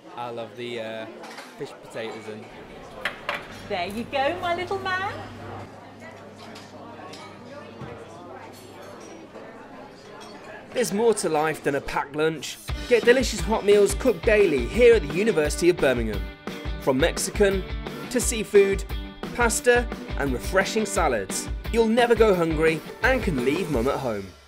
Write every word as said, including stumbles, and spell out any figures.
I love the uh, fish potatoes and... There you go, my little man. There's more to life than a packed lunch. Get delicious hot meals cooked daily here at the University of Birmingham. From Mexican to seafood, pasta and refreshing salads. You'll never go hungry and can leave mum at home.